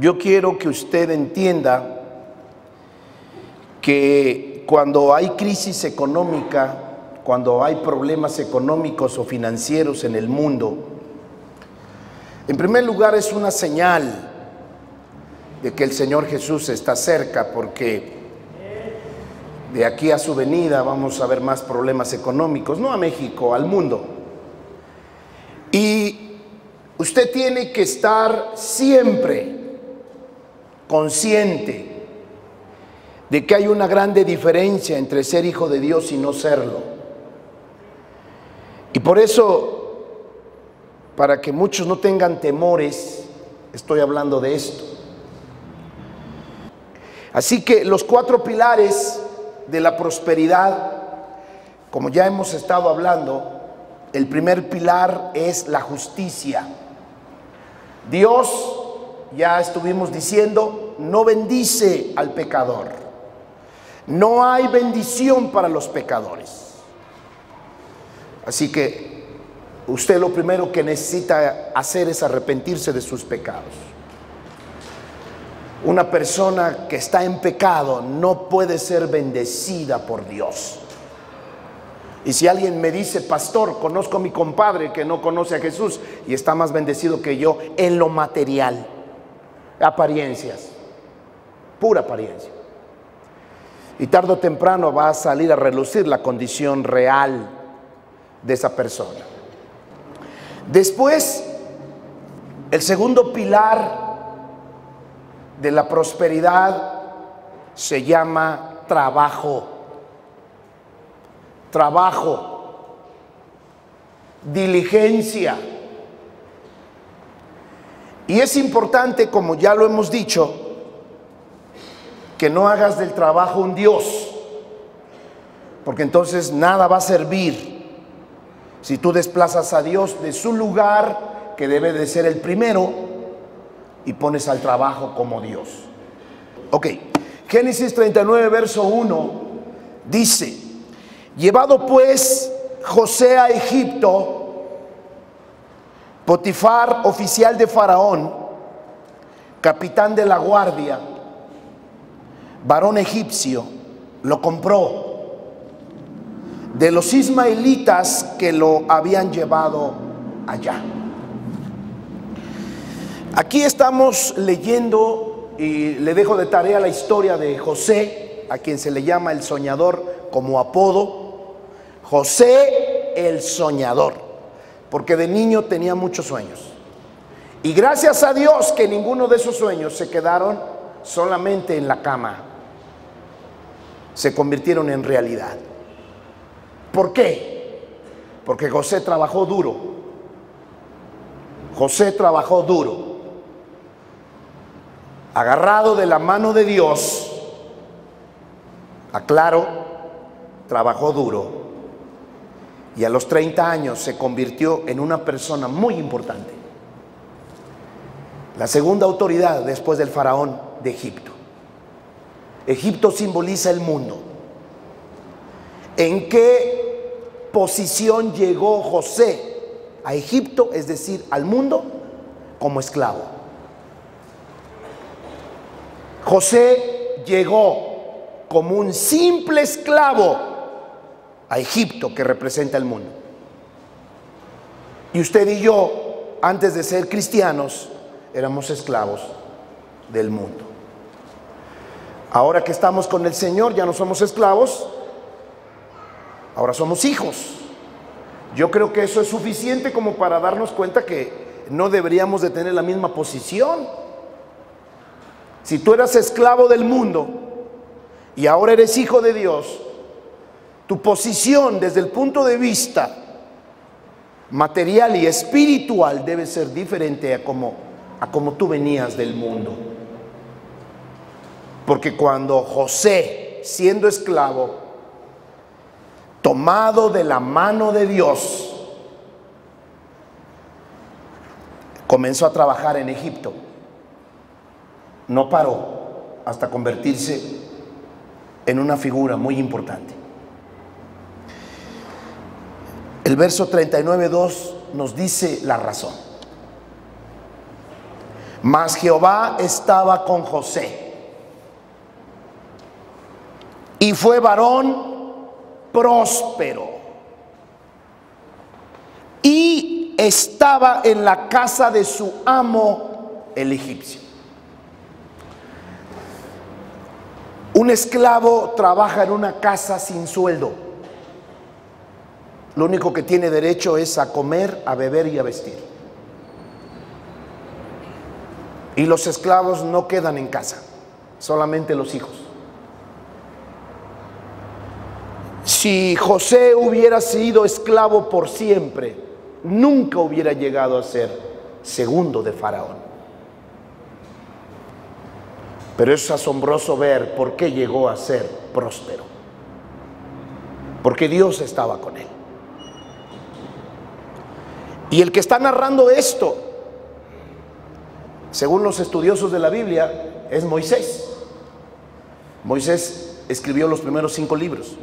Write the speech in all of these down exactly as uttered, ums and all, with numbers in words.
Yo quiero que usted entienda que cuando hay crisis económica, cuando hay problemas económicos o financieros en el mundo, en primer lugar es una señal de que el Señor Jesús está cerca, porque de aquí a su venida vamos a ver más problemas económicos, no a México, al mundo. Y usted tiene que estar siempre consciente de que hay una grande diferencia entre ser hijo de Dios y no serlo. Y por eso, para que muchos no tengan temores, estoy hablando de esto. Así que los cuatro pilares de la prosperidad, como ya hemos estado hablando, el primer pilar es la justicia. Dios, ya estuvimos diciendo, no bendice al pecador. No hay bendición para los pecadores. Así que usted lo primero que necesita hacer es arrepentirse de sus pecados. Una persona que está en pecado no puede ser bendecida por Dios. Y si alguien me dice: pastor, conozco a mi compadre que no conoce a Jesús y está más bendecido que yo en lo material, apariencias, pura apariencia. Y tarde o temprano va a salir a relucir la condición real de esa persona. Después, el segundo pilar de la prosperidad se llama trabajo. Trabajo, diligencia. Y es importante, como ya lo hemos dicho, que no hagas del trabajo un Dios, porque entonces nada va a servir si tú desplazas a Dios de su lugar, que debe de ser el primero, y pones al trabajo como Dios. Ok, Génesis treinta y nueve, verso uno, dice: llevado pues José a Egipto, Potifar, oficial de Faraón, capitán de la guardia, varón egipcio, lo compró de los ismaelitas que lo habían llevado allá. Aquí estamos leyendo, y le dejo de tarea la historia de José, a quien se le llama el soñador como apodo. José el soñador, porque de niño tenía muchos sueños. Y gracias a Dios que ninguno de esos sueños se quedaron solamente en la cama, se convirtieron en realidad. ¿Por qué? Porque José trabajó duro. José trabajó duro. Agarrado de la mano de Dios, aclaro, trabajó duro. Y a los treinta años se convirtió en una persona muy importante. La segunda autoridad después del faraón de Egipto. Egipto simboliza el mundo. ¿En qué posición llegó José a Egipto, es decir, al mundo? Como esclavo. José llegó como un simple esclavo a Egipto, que representa el mundo. Y usted y yo, antes de ser cristianos, éramos esclavos del mundo. Ahora que estamos con el Señor, ya no somos esclavos, ahora somos hijos. Yo creo que eso es suficiente como para darnos cuenta que no deberíamos de tener la misma posición. Si tú eras esclavo del mundo y ahora eres hijo de Dios, tu posición desde el punto de vista material y espiritual debe ser diferente a como, a como tú venías del mundo. Porque cuando José, siendo esclavo, tomado de la mano de Dios, comenzó a trabajar en Egipto, no paró hasta convertirse en una figura muy importante. El verso treinta y nueve, dos nos dice la razón. Mas Jehová estaba con José, y fue varón próspero, y estaba en la casa de su amo el egipcio. Un esclavo trabaja en una casa sin sueldo. Lo único que tiene derecho es a comer, a beber y a vestir. Y los esclavos no quedan en casa, solamente los hijos. Si José hubiera sido esclavo por siempre, nunca hubiera llegado a ser segundo de Faraón. Pero es asombroso ver por qué llegó a ser próspero. Porque Dios estaba con él. Y el que está narrando esto, según los estudiosos de la Biblia, es Moisés. Moisés escribió los primeros cinco libros.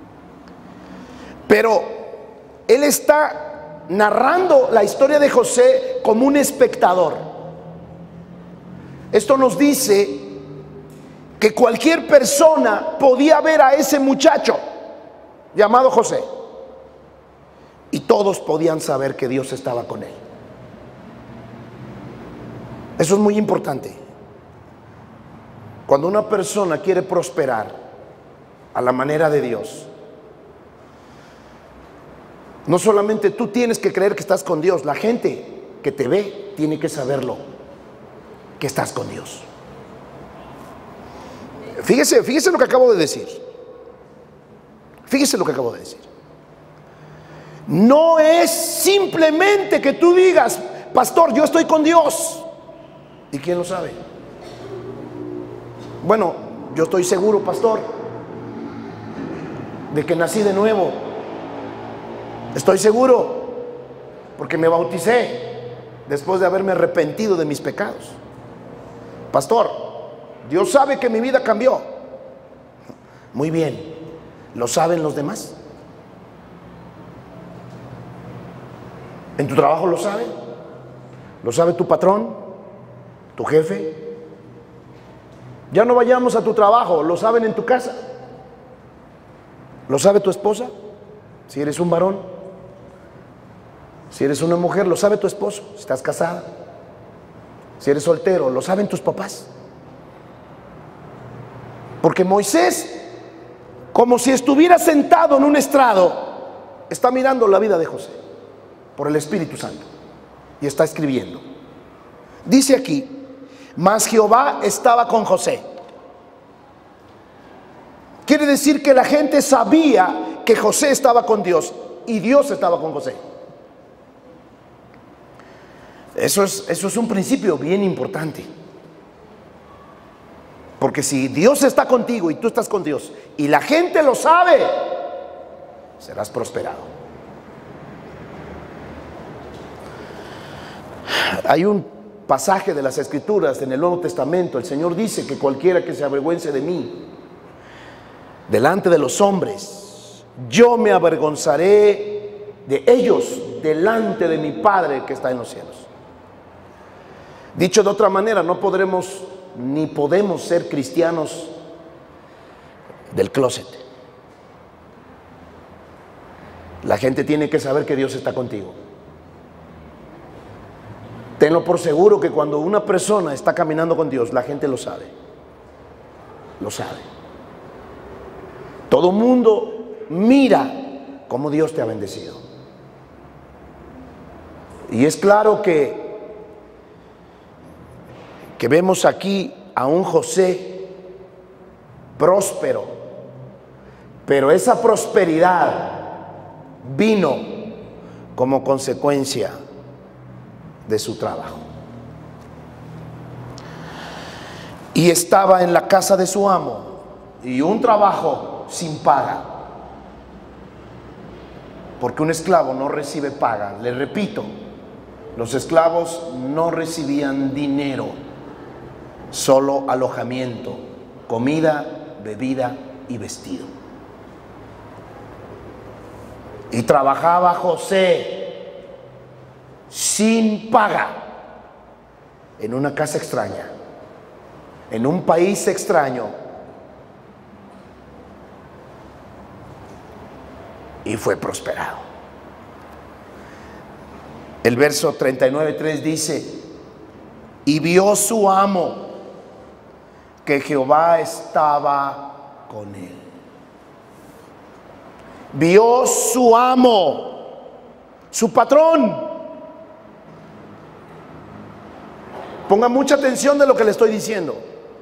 Pero él está narrando la historia de José como un espectador. Esto nos dice que cualquier persona podía ver a ese muchacho llamado José, y todos podían saber que Dios estaba con él. Eso es muy importante. Cuando una persona quiere prosperar a la manera de Dios, no solamente tú tienes que creer que estás con Dios, la gente que te ve tiene que saberlo, que estás con Dios. Fíjese, fíjese lo que acabo de decir. Fíjese lo que acabo de decir. No es simplemente que tú digas, pastor, yo estoy con Dios. ¿Y quién lo sabe? Bueno, yo estoy seguro, pastor, de que nací de nuevo. Estoy seguro porque me bauticé después de haberme arrepentido de mis pecados. Pastor, Dios sabe que mi vida cambió. Muy bien, ¿lo saben los demás? ¿En tu trabajo lo saben? ¿Lo sabe tu patrón? ¿Tu jefe? Ya no vayamos a tu trabajo, ¿lo saben en tu casa? ¿Lo sabe tu esposa? Si eres un varón. Si eres una mujer, ¿lo sabe tu esposo? Si estás casada. Si eres soltero, ¿lo saben tus papás? Porque Moisés, como si estuviera sentado en un estrado, está mirando la vida de José por el Espíritu Santo y está escribiendo. Dice aquí, mas Jehová estaba con José. Quiere decir que la gente sabía que José estaba con Dios y Dios estaba con José. Eso es, eso es un principio bien importante. Porque si Dios está contigo y tú estás con Dios y la gente lo sabe, serás prosperado. Hay un pasaje de las Escrituras en el Nuevo Testamento. El Señor dice que cualquiera que se avergüence de mí delante de los hombres, yo me avergonzaré de ellos delante de mi Padre que está en los cielos. Dicho de otra manera, no podremos ni podemos ser cristianos del closet. La gente tiene que saber que Dios está contigo. Tenlo por seguro que cuando una persona está caminando con Dios, la gente lo sabe. Lo sabe. Todo mundo mira cómo Dios te ha bendecido. Y es claro que que vemos aquí a un José próspero, pero esa prosperidad vino como consecuencia de su trabajo. Y estaba en la casa de su amo, y un trabajo sin paga, porque un esclavo no recibe paga. Le repito, los esclavos no recibían dinero, solo alojamiento, comida, bebida y vestido. Y trabajaba José sin paga en una casa extraña, en un país extraño, y fue prosperado. El verso treinta y nueve, tres dice: y vio su amo que Jehová estaba con él. Vio su amo, su patrón. Ponga mucha atención de lo que le estoy diciendo.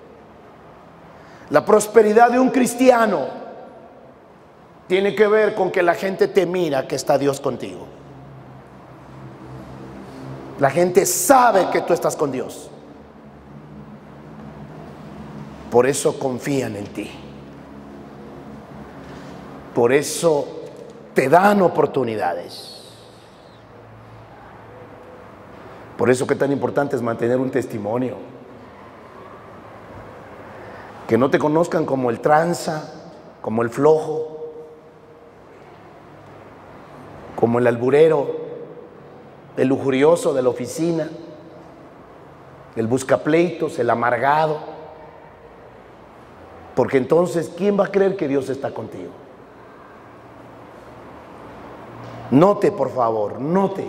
La prosperidad de un cristiano tiene que ver con que la gente te mira que está Dios contigo. La gente sabe que tú estás con Dios. Por eso confían en ti. Por eso te dan oportunidades. Por eso que tan importante es mantener un testimonio. Que no te conozcan como el tranza, como el flojo, como el alburero, el lujurioso de la oficina, el buscapleitos, el amargado. Porque entonces, ¿quién va a creer que Dios está contigo? Note, por favor, note.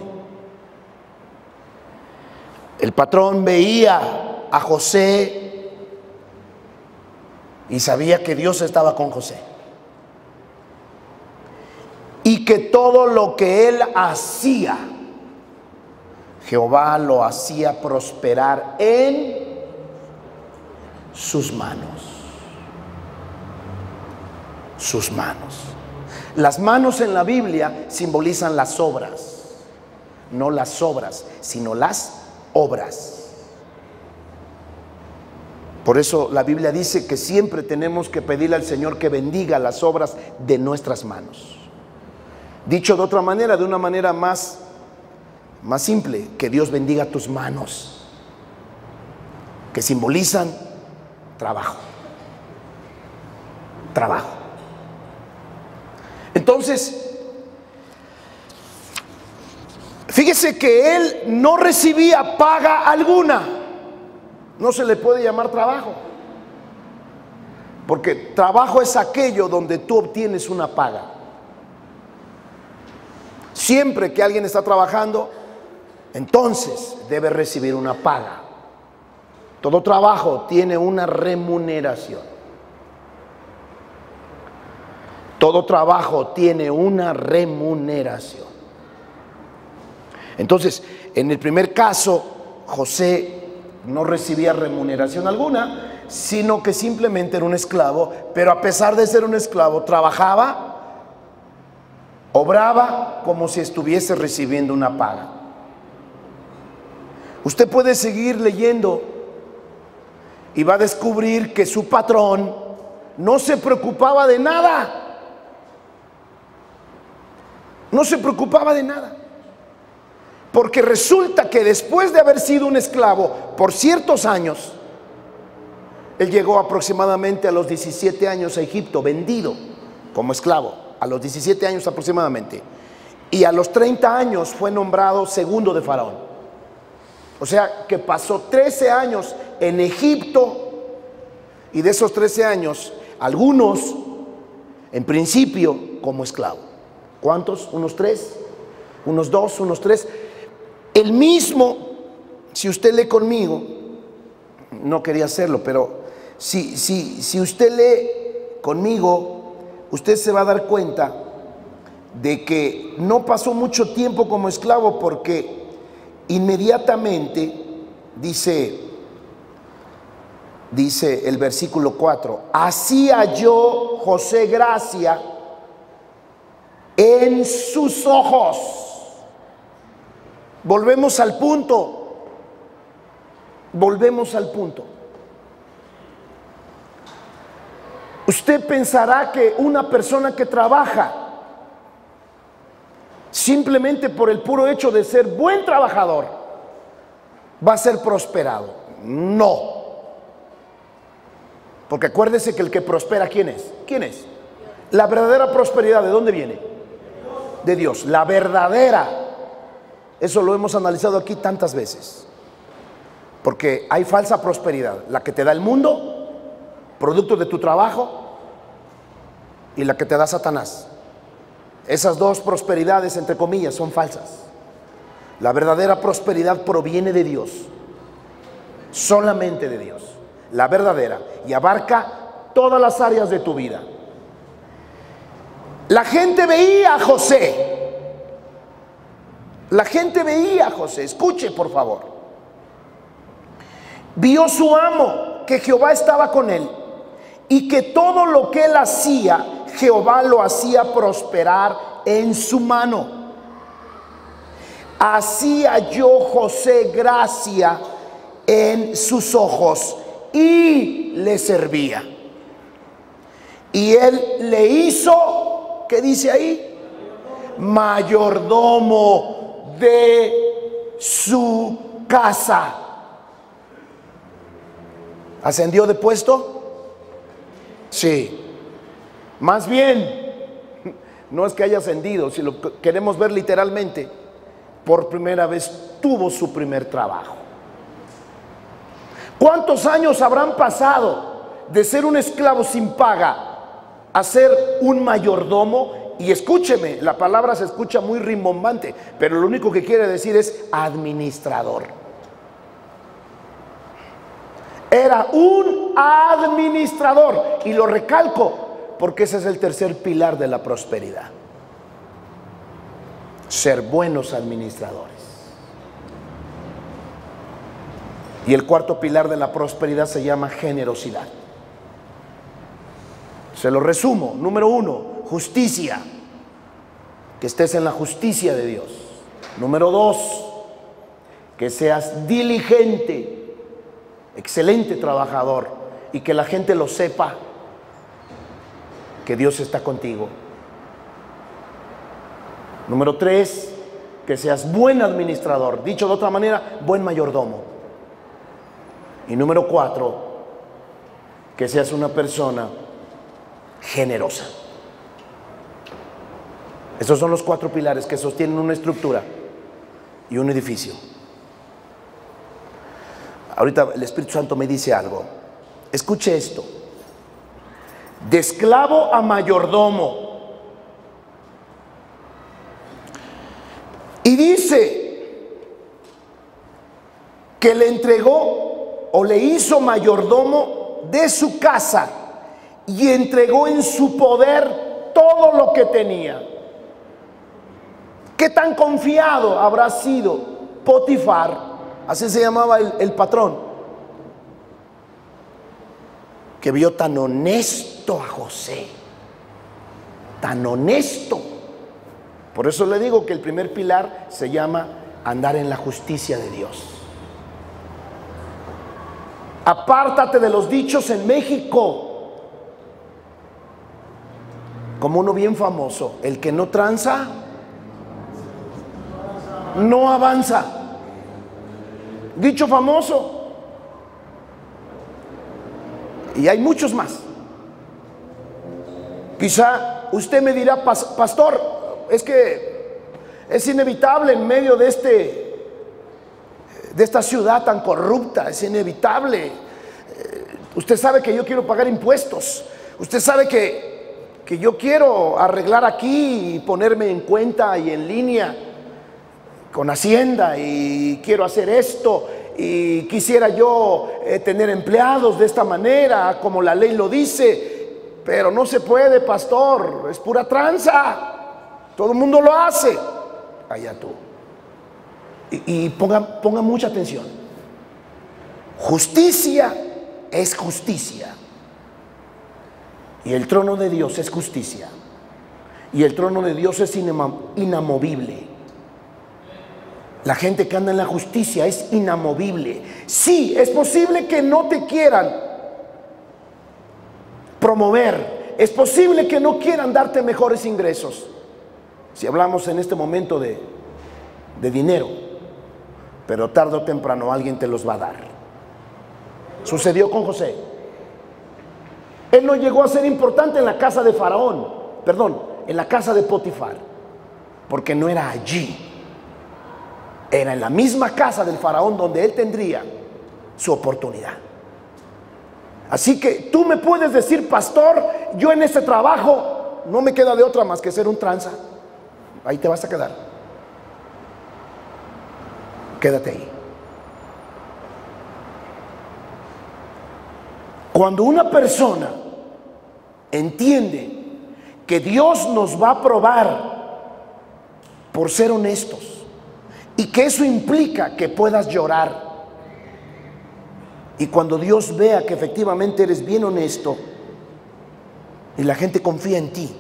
El patrón veía a José y sabía que Dios estaba con José. Y que todo lo que él hacía, Jehová lo hacía prosperar en sus manos. Sus manos. Las manos en la Biblia simbolizan las obras. No las obras, sino las obras. Por eso la Biblia dice que siempre tenemos que pedirle al Señor que bendiga las obras de nuestras manos. Dicho de otra manera, de una manera más, más simple, que Dios bendiga tus manos, que simbolizan trabajo. Trabajo. Entonces, fíjese que él no recibía paga alguna. No se le puede llamar trabajo, porque trabajo es aquello donde tú obtienes una paga. Siempre que alguien está trabajando, entonces debe recibir una paga. Todo trabajo tiene una remuneración. Todo trabajo tiene una remuneración. Entonces, en el primer caso, José no recibía remuneración alguna, sino que simplemente era un esclavo, pero a pesar de ser un esclavo, trabajaba, obraba como si estuviese recibiendo una paga. Usted puede seguir leyendo y va a descubrir que su patrón no se preocupaba de nada. No se preocupaba de nada. Porque resulta que después de haber sido un esclavo por ciertos años, él llegó aproximadamente a los diecisiete años a Egipto, vendido como esclavo, a los diecisiete años aproximadamente. Y a los treinta años fue nombrado segundo de Faraón. O sea que pasó trece años en Egipto, y de esos trece años, algunos, en principio, como esclavo. ¿Cuántos? ¿Unos tres? ¿Unos dos? ¿Unos tres? El mismo, si usted lee conmigo, no quería hacerlo, pero si, si, si usted lee conmigo, usted se va a dar cuenta de que no pasó mucho tiempo como esclavo, porque inmediatamente dice, dice el versículo cuatro: así halló José gracia en sus ojos. Volvemos al punto. Volvemos al punto. Usted pensará que una persona que trabaja simplemente por el puro hecho de ser buen trabajador va a ser prosperado. No. Porque acuérdese que el que prospera, ¿quién es? ¿Quién es? La verdadera prosperidad, ¿de dónde viene? De Dios. La verdadera. Eso lo hemos analizado aquí tantas veces. Porque hay falsa prosperidad, la que te da el mundo, producto de tu trabajo, y la que te da Satanás. Esas dos prosperidades, entre comillas, son falsas. La verdadera prosperidad proviene de Dios, solamente de Dios, la verdadera, y abarca todas las áreas de tu vida. La gente veía a José, la gente veía a José, escuche por favor. Vio su amo, que Jehová estaba con él, y que todo lo que él hacía, Jehová lo hacía prosperar en su mano. Hacía yo José gracia en sus ojos y le servía. Y él le hizo, ¿qué dice ahí? Mayordomo de su casa. ¿Ascendió de puesto? Sí. Más bien, no es que haya ascendido, si lo queremos ver literalmente, por primera vez tuvo su primer trabajo. ¿Cuántos años habrán pasado de ser un esclavo sin paga a ser un mayordomo? Y escúcheme, la palabra se escucha muy rimbombante, pero lo único que quiere decir es administrador. Era un administrador, y lo recalco porque ese es el tercer pilar de la prosperidad: ser buenos administradores. Y el cuarto pilar de la prosperidad se llama generosidad. Se lo resumo. Número uno, justicia, que estés en la justicia de Dios. Número dos, que seas diligente, excelente trabajador, y que la gente lo sepa, que Dios está contigo. Número tres, que seas buen administrador, dicho de otra manera, buen mayordomo. Y número cuatro, que seas una persona generosa. Esos son los cuatro pilares que sostienen una estructura y un edificio. Ahorita el Espíritu Santo me dice algo. Escuche esto: de esclavo a mayordomo. Y dice que le entregó o le hizo mayordomo de su casa y entregó en su poder todo lo que tenía. ¿Qué tan confiado habrá sido Potifar? Así se llamaba el, el patrón, que vio tan honesto a José, tan honesto. Por eso le digo que el primer pilar se llama andar en la justicia de Dios. Apártate de los dichos en México, como uno bien famoso: el que no tranza, no avanza. Dicho famoso. Y hay muchos más. Quizá usted me dirá: pastor, es que es inevitable en medio de este de esta ciudad tan corrupta, es inevitable. Eh, usted sabe que yo quiero pagar impuestos, usted sabe que, que yo quiero arreglar aquí y ponerme en cuenta y en línea con Hacienda, y quiero hacer esto, y quisiera yo eh, tener empleados de esta manera como la ley lo dice, pero no se puede, pastor, es pura tranza, todo el mundo lo hace. Allá tú. Y, y ponga, ponga mucha atención. Justicia es justicia, y el trono de Dios es justicia, y el trono de Dios es inamovible. La gente que anda en la justicia es inamovible. Sí, es posible que no te quieran promover, es posible que no quieran darte mejores ingresos, si hablamos en este momento de, de dinero, pero tarde o temprano alguien te los va a dar. Sucedió con José. Él no llegó a ser importante en la casa de Faraón, perdón, en la casa de Potifar, porque no era allí. Era en la misma casa del Faraón donde él tendría su oportunidad. Así que tú me puedes decir, pastor, yo en este trabajo no me queda de otra más que ser un tranza. Ahí te vas a quedar. Quédate ahí. Cuando una persona entiende que Dios nos va a probar por ser honestos y que eso implica que puedas llorar, y cuando Dios vea que efectivamente eres bien honesto y la gente confía en ti,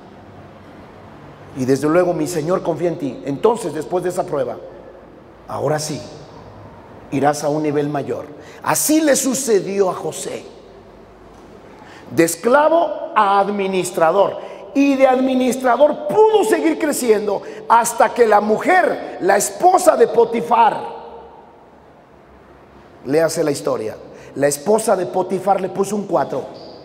y desde luego mi Señor confía en ti, entonces después de esa prueba, ahora sí, irás a un nivel mayor. Así le sucedió a José. De esclavo a administrador, y de administrador pudo seguir creciendo hasta que la mujer, la esposa de Potifar, léase la historia, la esposa de Potifar le puso un cuatro.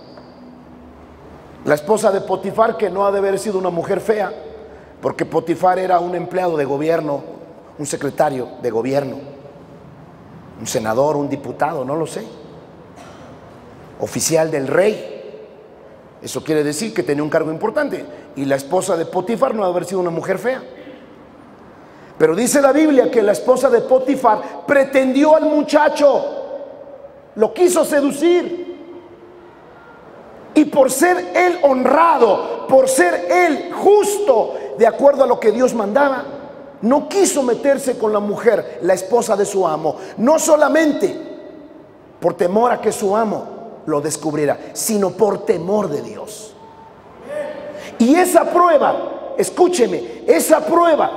La esposa de Potifar, que no ha de haber sido una mujer fea, porque Potifar era un empleado de gobierno, un secretario de gobierno, un senador, un diputado, no lo sé, oficial del rey. Eso quiere decir que tenía un cargo importante. Y la esposa de Potifar no ha de haber sido una mujer fea. Pero dice la Biblia que la esposa de Potifar pretendió al muchacho, lo quiso seducir, y por ser él honrado, por ser él justo, de acuerdo a lo que Dios mandaba, no quiso meterse con la mujer, la esposa de su amo, no solamente por temor a que su amo lo descubriera, sino por temor de Dios. Y esa prueba, escúcheme, esa prueba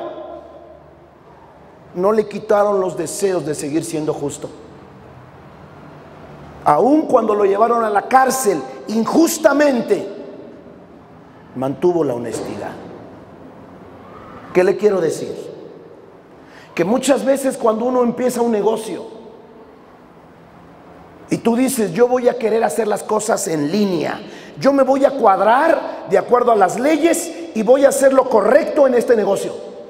no le quitaron los deseos de seguir siendo justo. Aun cuando lo llevaron a la cárcel injustamente, mantuvo la honestidad. ¿Qué le quiero decir? Que muchas veces cuando uno empieza un negocio y tú dices, yo voy a querer hacer las cosas en línea, yo me voy a cuadrar de acuerdo a las leyes y voy a hacer lo correcto en este negocio.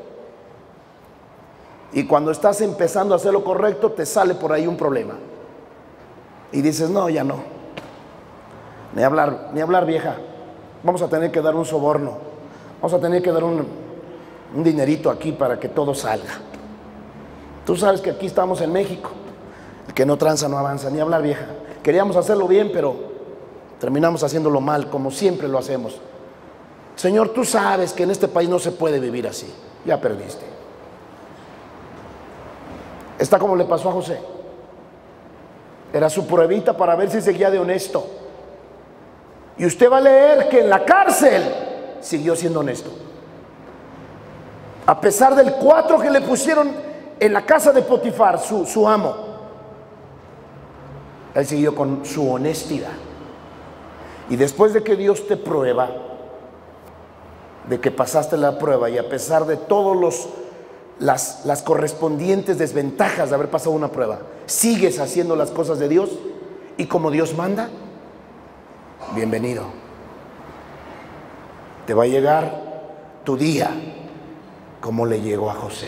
Y cuando estás empezando a hacer lo correcto, te sale por ahí un problema. Y dices, no, ya no. Ni hablar, ni hablar, vieja. Vamos a tener que dar un soborno. Vamos a tener que dar un, un dinerito aquí para que todo salga. Tú sabes que aquí estamos en México. El que no tranza no avanza. Ni hablar, vieja. Queríamos hacerlo bien, pero terminamos haciéndolo mal, como siempre lo hacemos. Señor, tú sabes que en este país no se puede vivir así. Ya perdiste. Está como le pasó a José. Era su pruebita para ver si seguía de honesto. Y usted va a leer que en la cárcel siguió siendo honesto. A pesar del cuatro que le pusieron en la casa de Potifar, su, su amo, él siguió con su honestidad. Y después de que Dios te prueba, de que pasaste la prueba, y a pesar de todos los Las, las correspondientes desventajas de haber pasado una prueba, sigues haciendo las cosas de Dios y como Dios manda, bienvenido. Te va a llegar tu día como le llegó a José.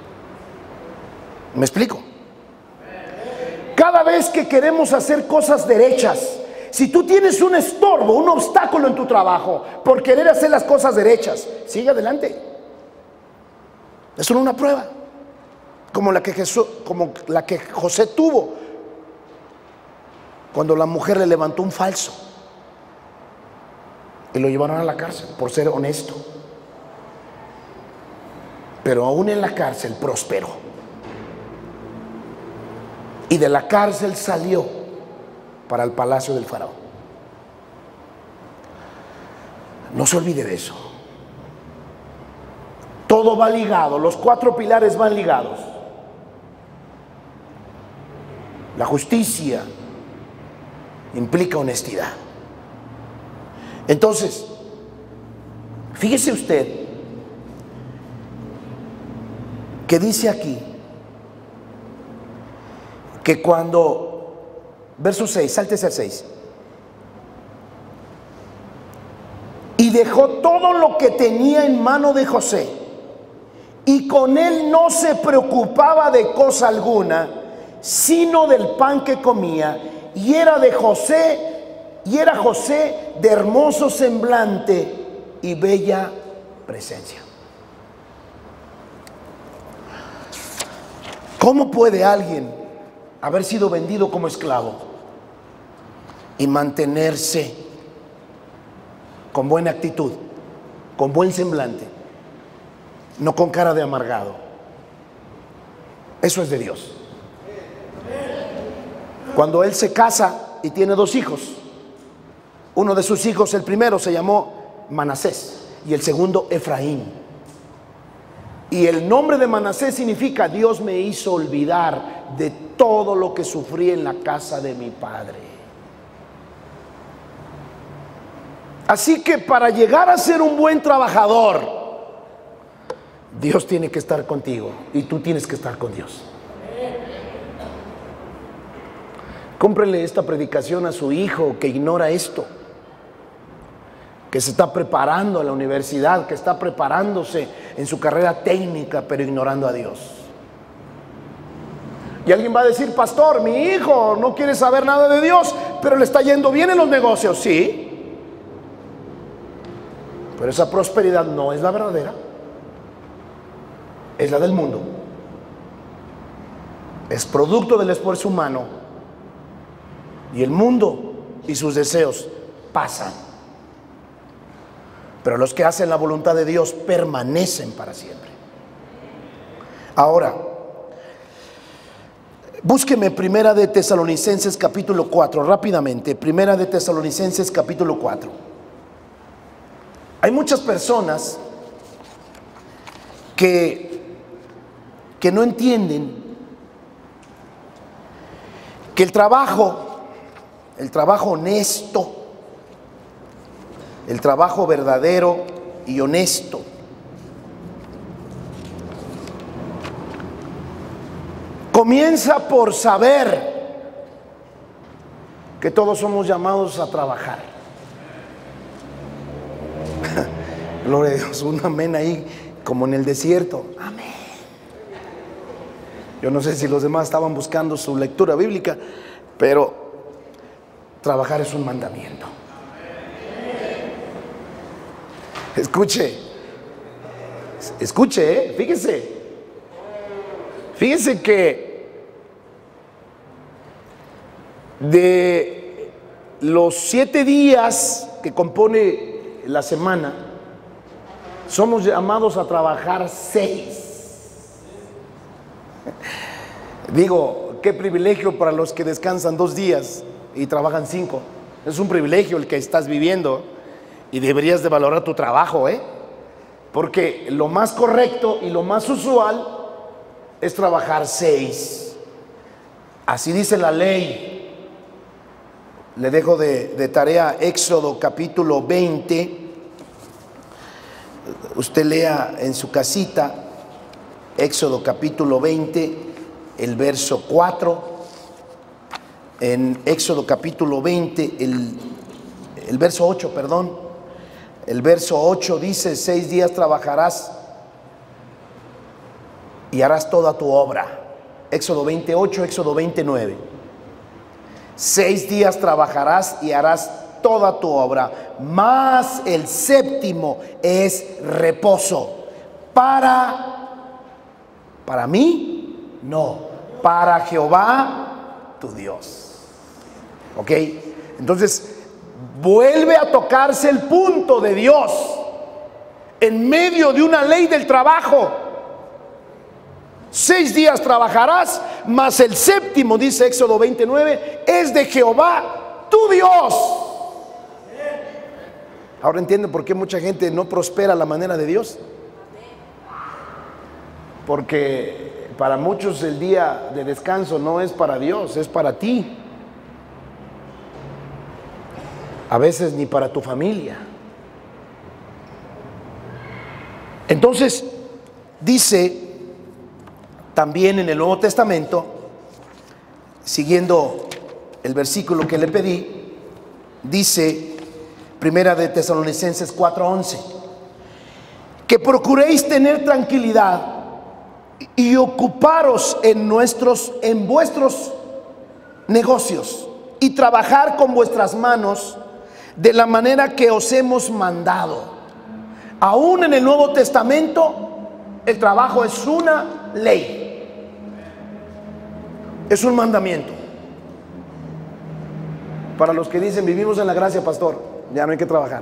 ¿Me explico? Cada vez que queremos hacer cosas derechas, si tú tienes un estorbo, un obstáculo en tu trabajo por querer hacer las cosas derechas, sigue adelante. Es solo una prueba, como la que Jesús, como la que José tuvo cuando la mujer le levantó un falso y lo llevaron a la cárcel por ser honesto. Pero aún en la cárcel prosperó, y de la cárcel salió para el palacio del faraón. No se olvide de eso. Todo va ligado, los cuatro pilares van ligados. La justicia implica honestidad. Entonces, fíjese usted que dice aquí que cuando, verso seis, sáltese al seis. Y dejó todo lo que tenía en mano de José, y con él no se preocupaba de cosa alguna, sino del pan que comía, y era de José, y era José de hermoso semblante y bella presencia. ¿Cómo puede alguien haber sido vendido como esclavo y mantenerse con buena actitud, con buen semblante, no con cara de amargado? Eso es de Dios. Cuando él se casa y tiene dos hijos, uno de sus hijos, el primero, se llamó Manasés y el segundo Efraín. Y el nombre de Manasés significa: Dios me hizo olvidar de todo lo que sufrí en la casa de mi padre. Así que para llegar a ser un buen trabajador, Dios tiene que estar contigo y tú tienes que estar con Dios. Cómprele esta predicación a su hijo que ignora esto, que se está preparando a la universidad, que está preparándose en su carrera técnica, pero ignorando a Dios. Y alguien va a decir: pastor, mi hijo no quiere saber nada de Dios, pero le está yendo bien en los negocios. Sí, pero esa prosperidad no es la verdadera, es la del mundo. Es producto del esfuerzo humano, y el mundo y sus deseos pasan, pero los que hacen la voluntad de Dios permanecen para siempre. Ahora, búsqueme Primera de Tesalonicenses capítulo cuatro, rápidamente. Primera de Tesalonicenses capítulo cuatro. Hay muchas personas que, que no entienden que el trabajo, el trabajo honesto, el trabajo verdadero y honesto, comienza por saber que todos somos llamados a trabajar. Gloria a Dios, un amén ahí como en el desierto. Amén. Yo no sé si los demás estaban buscando su lectura bíblica, pero trabajar es un mandamiento. Escuche, escuche, ¿eh? fíjese, fíjese que de los siete días que compone la semana, somos llamados a trabajar seis. Digo, qué privilegio para los que descansan dos días y trabajan cinco. Es un privilegio el que estás viviendo y deberías de valorar tu trabajo, ¿eh? Porque lo más correcto y lo más usual es trabajar seis. Así dice la ley. Le dejo de, de tarea Éxodo capítulo veinte. Usted lea en su casita Éxodo capítulo veinte, el verso cuatro. En Éxodo capítulo veinte, el, el verso ocho, perdón. El verso ocho dice: seis días trabajarás y harás toda tu obra. Éxodo veintiocho, Éxodo veintinueve. Seis días trabajarás y harás toda tu obra, mas el séptimo es reposo. Para, para mí, no, para Jehová tu Dios. ¿Ok? Entonces, vuelve a tocarse el punto de Dios en medio de una ley del trabajo. Seis días trabajarás, mas el séptimo, dice Éxodo veintinueve, es de Jehová tu Dios. Ahora entienden por qué mucha gente no prospera a la manera de Dios. Porque para muchos el día de descanso no es para Dios, es para ti. A veces ni para tu familia. Entonces, dice también en el Nuevo Testamento, siguiendo el versículo que le pedí, dice Primera de Tesalonicenses cuatro once, que procuréis tener tranquilidad y ocuparos en nuestros, en vuestros negocios y trabajar con vuestras manos de la manera que os hemos mandado. Aún en el Nuevo Testamento, el trabajo es una ley, es un mandamiento. Para los que dicen, vivimos en la gracia, pastor, ya no hay que trabajar.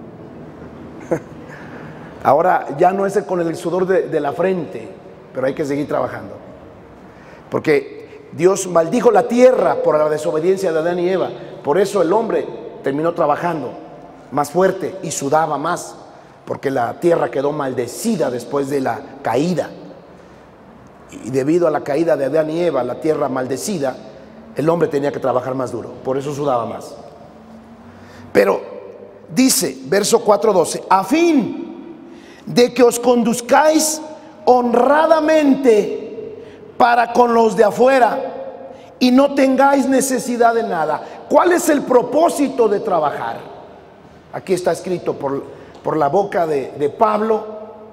Ahora ya no es con el sudor de, de la frente, pero hay que seguir trabajando. Porque Dios maldijo la tierra por la desobediencia de Adán y Eva. Por eso el hombre terminó trabajando más fuerte y sudaba más, porque la tierra quedó maldecida después de la caída. Y debido a la caída de Adán y Eva, la tierra maldecida, el hombre tenía que trabajar más duro, por eso sudaba más. Pero dice, verso cuatro doce, a fin de que os conduzcáis honradamente para con los de afuera y no tengáis necesidad de nada. ¿Cuál es el propósito de trabajar? Aquí está escrito por, por la boca de, de Pablo.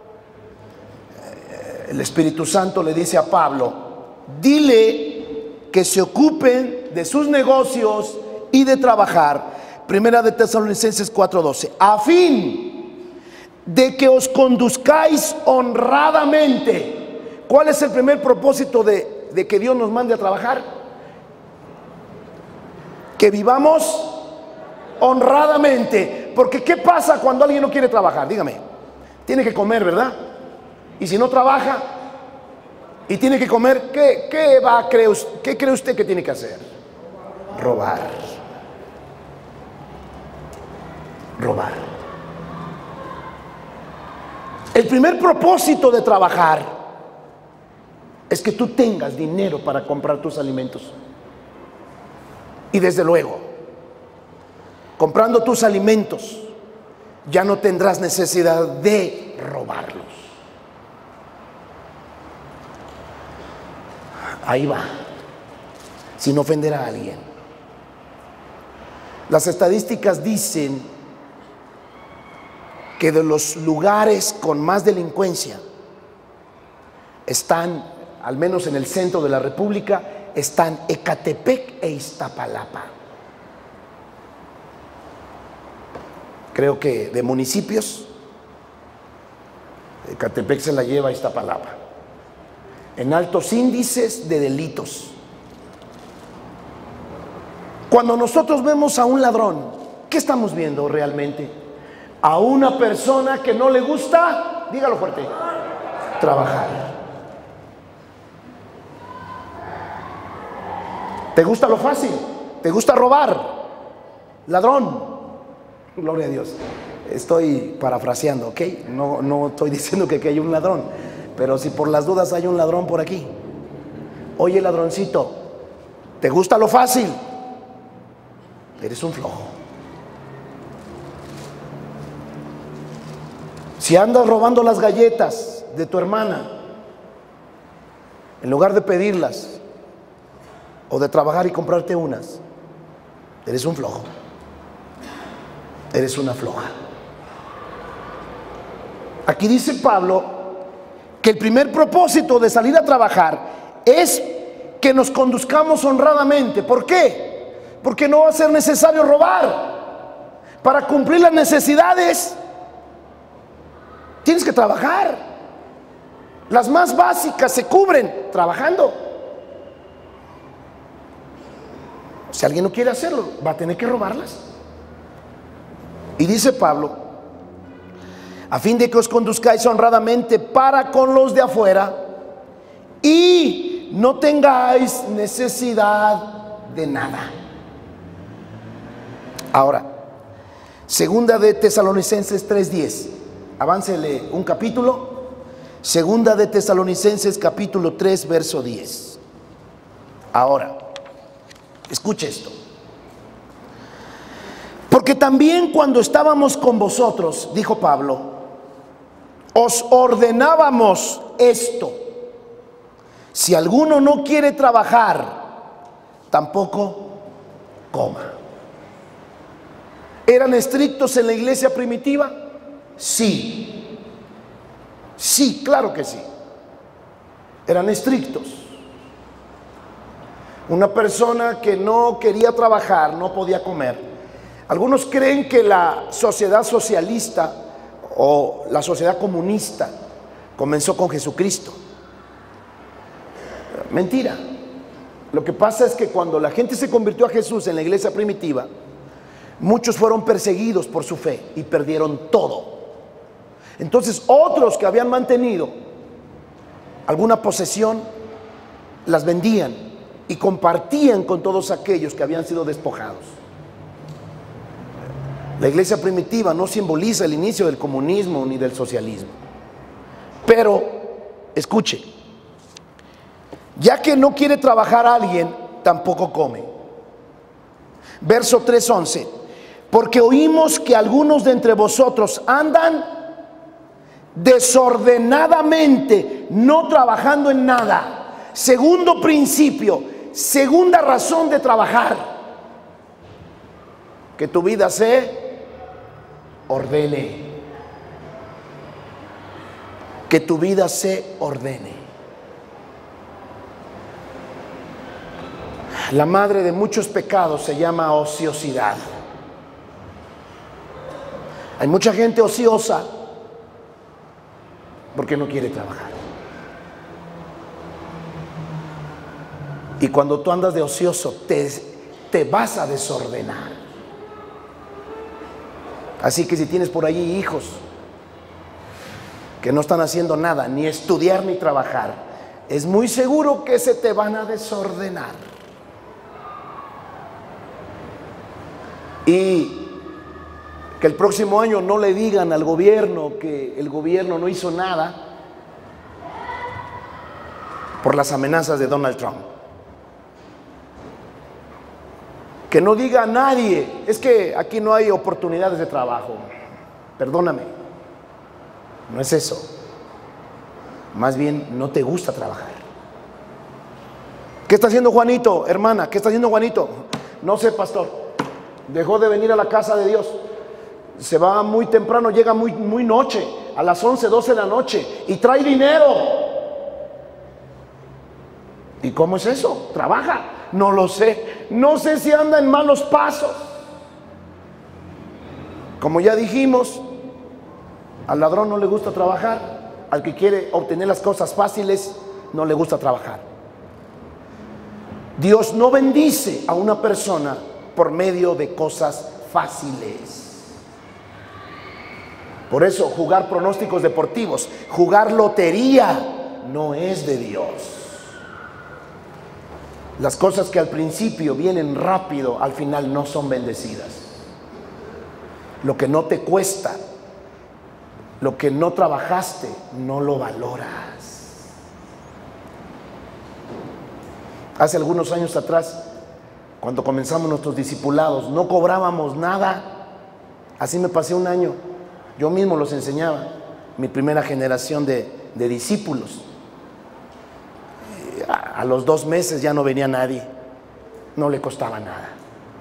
El Espíritu Santo le dice a Pablo, dile que se ocupen de sus negocios y de trabajar. Primera de Tesalonicenses cuatro doce, a fin de que os conduzcáis honradamente. ¿Cuál es el primer propósito de, de que Dios nos mande a trabajar? Que vivamos honradamente. Porque ¿qué pasa cuando alguien no quiere trabajar? Dígame, tiene que comer, ¿verdad? Y si no trabaja y tiene que comer, ¿qué, qué, va, cree, ¿qué cree usted que tiene que hacer? Robar. Robar. El primer propósito de trabajar es que tú tengas dinero para comprar tus alimentos. Y desde luego, comprando tus alimentos, ya no tendrás necesidad de robarlos. Ahí va, sin ofender a alguien. Las estadísticas dicen que de los lugares con más delincuencia están, al menos en el centro de la República, están Ecatepec e Iztapalapa. Creo que de municipios, Ecatepec se la lleva a Iztapalapa. En altos índices de delitos. Cuando nosotros vemos a un ladrón, ¿qué estamos viendo realmente? A una persona que no le gusta, dígalo fuerte, trabajar. ¿Te gusta lo fácil? ¿Te gusta robar? Ladrón. Gloria a Dios. Estoy parafraseando, ¿ok? No, no estoy diciendo que, que hay un ladrón, pero si por las dudas hay un ladrón por aquí. Oye, ladroncito, ¿te gusta lo fácil? Eres un flojo. Si andas robando las galletas de tu hermana, en lugar de pedirlas o de trabajar y comprarte unas, eres un flojo. Eres una floja. Aquí dice Pablo que el primer propósito de salir a trabajar es que nos conduzcamos honradamente. ¿Por qué? Porque no va a ser necesario robar. Para cumplir las necesidades tienes que trabajar. Las más básicas se cubren trabajando. Si alguien no quiere hacerlo, va a tener que robarlas. Y dice Pablo, a fin de que os conduzcáis honradamente para con los de afuera y no tengáis necesidad de nada. Ahora, segunda de Tesalonicenses tres diez, aváncele un capítulo. Segunda de Tesalonicenses capítulo tres verso diez. Ahora, escuche esto. Porque también cuando estábamos con vosotros, dijo Pablo, os ordenábamos esto: si alguno no quiere trabajar, tampoco coma. ¿Eran estrictos en la iglesia primitiva? Sí. Sí, claro que sí. eran estrictos. Una persona que no quería trabajar no podía comer. Algunos creen que la sociedad socialista o la sociedad comunista comenzó con Jesucristo. Mentira. Lo que pasa es que cuando la gente se convirtió a Jesús en la iglesia primitiva, muchos fueron perseguidos por su fe y perdieron todo. Entonces otros que habían mantenido alguna posesión, las vendían y compartían con todos aquellos que habían sido despojados. La iglesia primitiva no simboliza el inicio del comunismo ni del socialismo. Pero, escuche, ya que no quiere trabajar a alguien, tampoco come. Verso tres once. Porque oímos que algunos de entre vosotros andan desordenadamente, no trabajando en nada. Segundo principio, segunda razón de trabajar: que tu vida se ordene. Que tu vida se ordene. La madre de muchos pecados se llama ociosidad. Hay mucha gente ociosa porque no quiere trabajar. Y cuando tú andas de ocioso, te, te vas a desordenar. Así que si tienes por allí hijos que no están haciendo nada, ni estudiar ni trabajar, es muy seguro que se te van a desordenar. Y que el próximo año no le digan al gobierno que el gobierno no hizo nada por las amenazas de Donald Trump. Que no diga a nadie, es que aquí no hay oportunidades de trabajo. Perdóname, no es eso. Más bien, no te gusta trabajar. ¿Qué está haciendo Juanito, hermana? ¿Qué está haciendo Juanito? No sé, pastor. Dejó de venir a la casa de Dios. Se va muy temprano, llega muy, muy noche, a las once, doce de la noche, y trae dinero. ¿Y cómo es eso? ¿Trabaja? No lo sé. No sé si anda en malos pasos. Como ya dijimos, al ladrón no le gusta trabajar. Al que quiere obtener las cosas fáciles, no le gusta trabajar. Dios no bendice a una persona por medio de cosas fáciles. Por eso, jugar pronósticos deportivos, jugar lotería, no es de Dios. Las cosas que al principio vienen rápido, al final no son bendecidas. Lo que no te cuesta, lo que no trabajaste, no lo valoras. Hace algunos años atrás, cuando comenzamos nuestros discipulados, no cobrábamos nada. Así me pasé un año. Yo mismo los enseñaba, mi primera generación de, de discípulos. A, a los dos meses ya no venía nadie, no le costaba nada.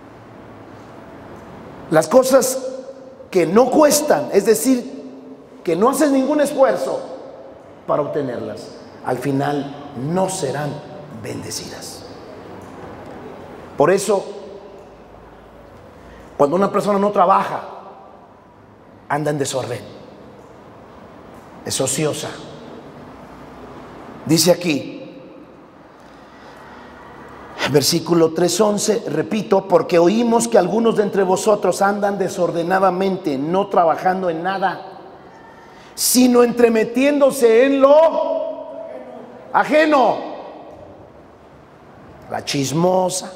Las cosas que no cuestan, es decir, que no haces ningún esfuerzo para obtenerlas, al final no serán bendecidas. Por eso, cuando una persona no trabaja, anda en desorden, es ociosa. Dice aquí, versículo tres once, repito, porque oímos que algunos de entre vosotros andan desordenadamente, no trabajando en nada, sino entremetiéndose en lo ajeno. La chismosa.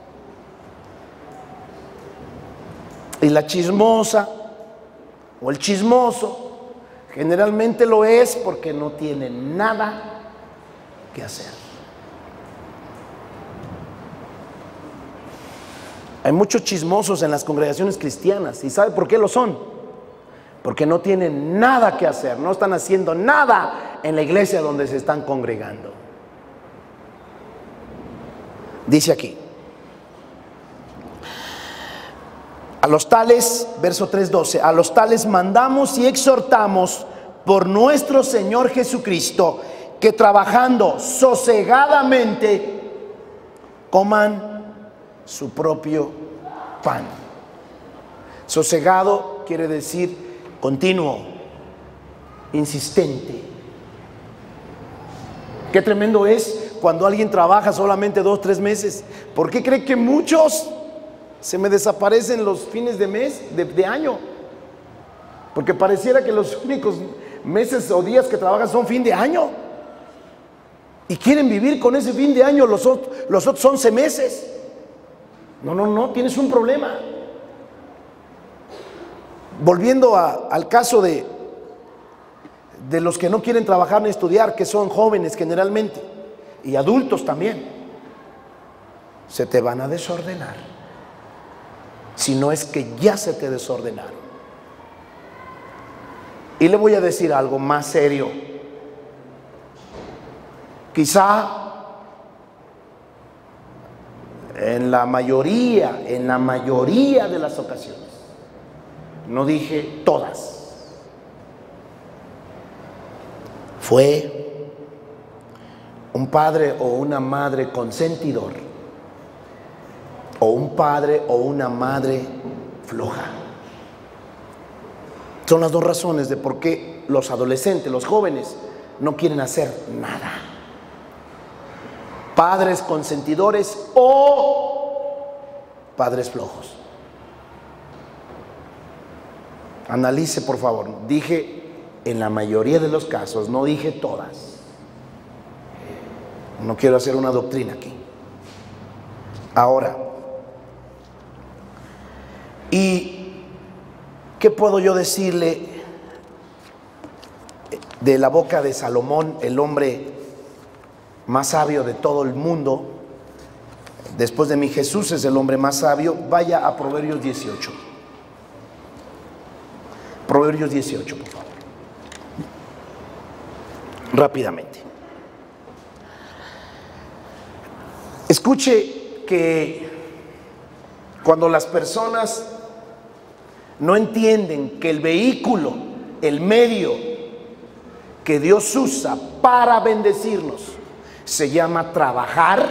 Y la chismosa o el chismoso generalmente lo es porque no tiene nada que hacer. Hay muchos chismosos en las congregaciones cristianas. ¿Y sabe por qué lo son? Porque no tienen nada que hacer, no están haciendo nada en la iglesia donde se están congregando. Dice aquí, a los tales, verso tres doce, a los tales mandamos y exhortamos por nuestro Señor Jesucristo, que trabajando sosegadamente coman su propio pan. Sosegado quiere decir continuo, insistente. Qué tremendo es cuando alguien trabaja solamente dos, tres meses. ¿Por qué cree que muchos se me desaparecen los fines de mes, de, de año? Porque pareciera que los únicos meses o días que trabajan son fin de año. Y quieren vivir con ese fin de año los, los otros once meses. No, no, no, tienes un problema. Volviendo a, al caso de, de los que no quieren trabajar ni estudiar, que son jóvenes generalmente, y adultos también, se te van a desordenar. Si no es que ya se te desordenaron. Y le voy a decir algo más serio. Quizá en la mayoría, en la mayoría de las ocasiones, no dije todas, fue un padre o una madre consentidor, o un padre o una madre floja. Son las dos razones de por qué los adolescentes, los jóvenes, no quieren hacer nada. Padres consentidores o padres flojos. Analice, por favor. Dije en la mayoría de los casos, no dije todas. No quiero hacer una doctrina aquí. Ahora, ¿y qué puedo yo decirle de la boca de Salomón, el hombre más sabio de todo el mundo? Después de mí, Jesús es el hombre más sabio. Vaya a Proverbios dieciocho. Proverbios dieciocho, por favor. Rápidamente. Escuche que cuando las personas no entienden que el vehículo, el medio que Dios usa para bendecirnos se llama trabajar,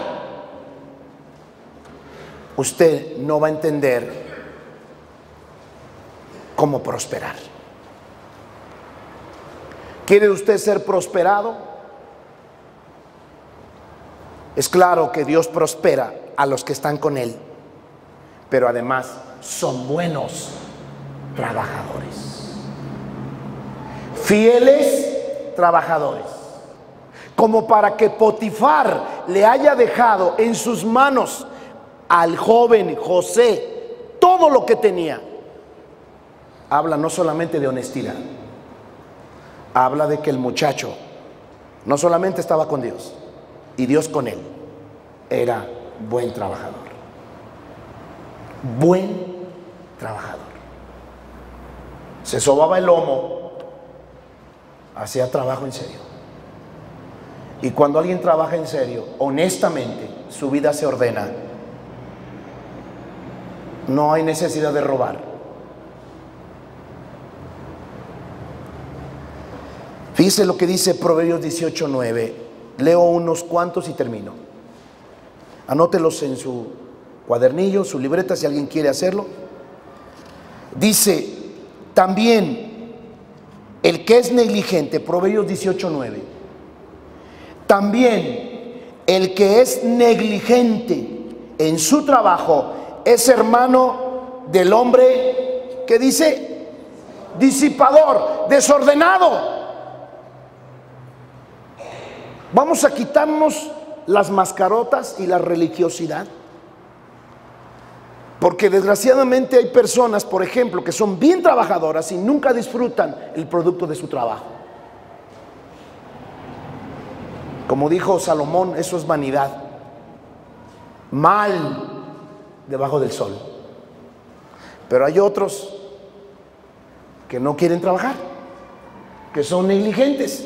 usted no va a entender cómo prosperar. ¿Quiere usted ser prosperado? Es claro que Dios prospera a los que están con Él, pero además son buenos trabajadores, fieles trabajadores, como para que Potifar le haya dejado en sus manos al joven José todo lo que tenía. Habla no solamente de honestidad, habla de que el muchacho no solamente estaba con Dios y Dios con él, era buen trabajador. Buen trabajador. Se sobaba el lomo, hacía trabajo en serio. Y cuando alguien trabaja en serio, honestamente, su vida se ordena. No hay necesidad de robar. Fíjese lo que dice Proverbios dieciocho nueve. Leo unos cuantos y termino. Anótelos en su cuadernillo, su libreta, si alguien quiere hacerlo. Dice, también el que es negligente, Proverbios dieciocho nueve. También el que es negligente en su trabajo es hermano del hombre que dice disipador, desordenado. Vamos a quitarnos las mascarotas y la religiosidad, porque desgraciadamente hay personas, por ejemplo, que son bien trabajadoras y nunca disfrutan el producto de su trabajo. Como dijo Salomón, eso es vanidad, mal debajo del sol. Pero hay otros que no quieren trabajar, que son negligentes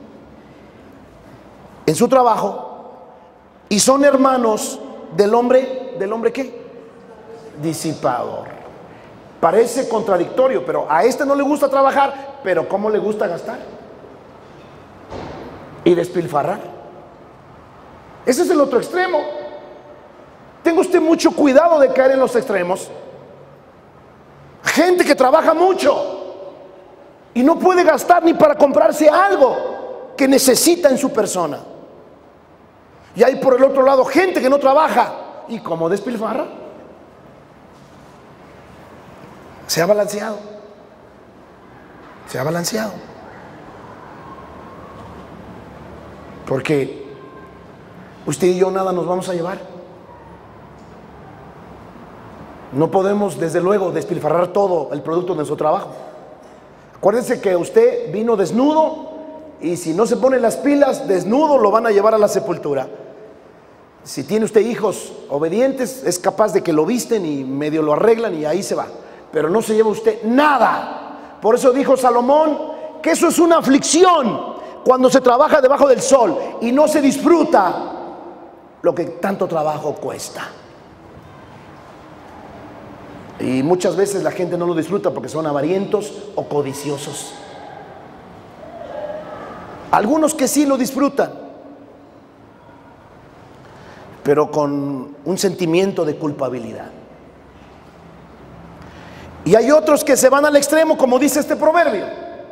en su trabajo y son hermanos del hombre, ¿del hombre qué? Disipador. Parece contradictorio, pero a este no le gusta trabajar, pero ¿cómo le gusta gastar? y despilfarrar. Ese es el otro extremo. Tenga usted mucho cuidado de caer en los extremos. Gente que trabaja mucho y no puede gastar ni para comprarse algo que necesita en su persona. Y hay por el otro lado gente que no trabaja y como despilfarra. Se ha balanceado. Se ha balanceado. Porque usted y yo nada nos vamos a llevar. No podemos, desde luego, despilfarrar todo el producto de nuestro trabajo. Acuérdense que usted vino desnudo y si no se pone las pilas, desnudo lo van a llevar a la sepultura. Si tiene usted hijos obedientes, es capaz de que lo visten y medio lo arreglan y ahí se va. Pero no se lleva usted nada. Por eso dijo Salomón que eso es una aflicción cuando se trabaja debajo del sol y no se disfruta lo que tanto trabajo cuesta. Y muchas veces la gente no lo disfruta porque son avarientos o codiciosos. Algunos que sí lo disfrutan, pero con un sentimiento de culpabilidad. Y hay otros que se van al extremo, como dice este proverbio.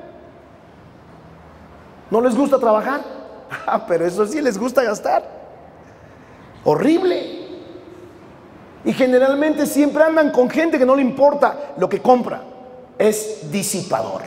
¿No les gusta trabajar? Ah, pero eso sí les gusta gastar. Horrible. Y generalmente siempre andan con gente que no le importa lo que compra. Es disipador.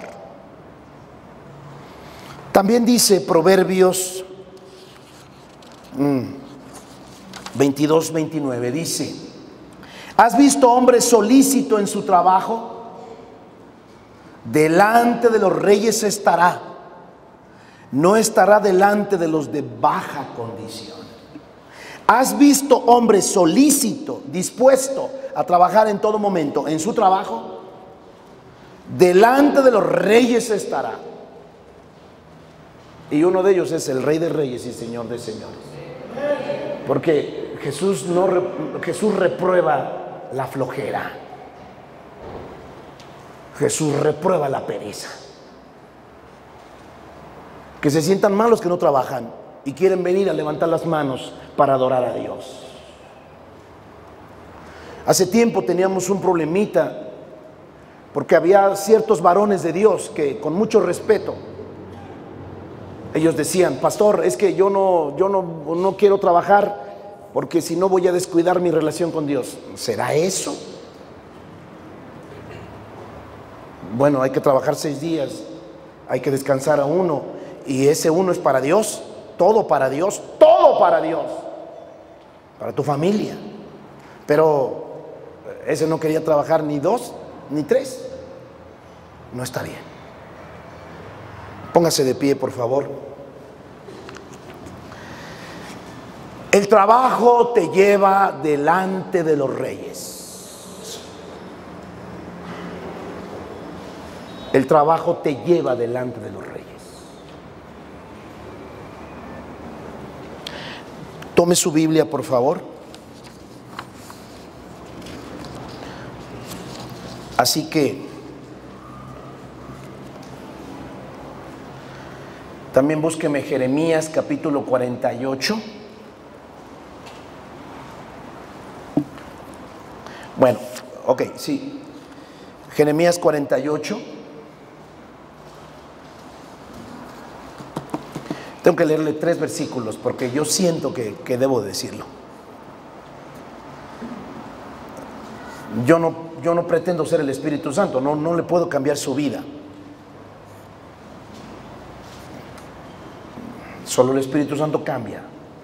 También dice Proverbios mmm, veintidós, veintinueve, dice: ¿has visto hombre solícito en su trabajo? Delante de los reyes estará, no estará delante de los de baja condición. ¿Has visto hombre solícito, dispuesto a trabajar en todo momento en su trabajo? Delante de los reyes estará. Y uno de ellos es el Rey de Reyes y Señor de Señores. Porque Jesús, no, Jesús reprueba la flojera. Jesús reprueba la pereza. Que se sientan malos que no trabajan y quieren venir a levantar las manos para adorar a Dios. Hace tiempo teníamos un problemita porque había ciertos varones de Dios que con mucho respeto ellos decían: pastor, es que yo no, yo no, no quiero trabajar porque si no voy a descuidar mi relación con Dios. ¿Será eso? Bueno, hay que trabajar seis días, hay que descansar a uno, y ese uno es para Dios, todo para Dios, todo para Dios, para tu familia. Pero ese no quería trabajar ni dos ni tres. No está bien. Póngase de pie, por favor. El trabajo te lleva delante de los reyes. El trabajo te lleva delante de los reyes. Tome su Biblia, por favor. Así que también búsqueme Jeremías capítulo cuarenta y ocho. Bueno, ok, sí. Jeremías cuarenta y ocho. Tengo que leerle tres versículos porque yo siento que, que debo decirlo. Yo no, yo no pretendo ser el Espíritu Santo, no, no le puedo cambiar su vida. Solo el Espíritu Santo cambia.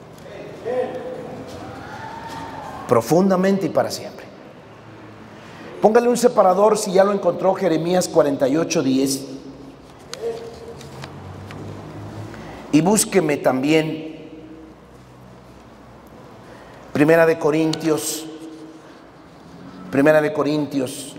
Profundamente y para siempre. Póngale un separador si ya lo encontró, Jeremías cuarenta y ocho, diez. Y búsqueme también Primera de Corintios, Primera de Corintios,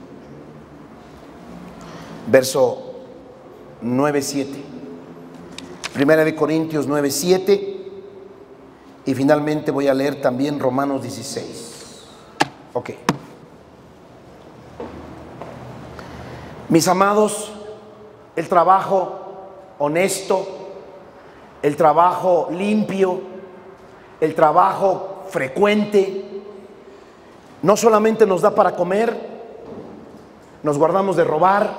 verso nueve, siete. Primera de Corintios nueve, siete. Y finalmente voy a leer también Romanos dieciséis. Ok. Mis amados, el trabajo honesto el trabajo limpio, el trabajo frecuente, no solamente nos da para comer, nos guardamos de robar,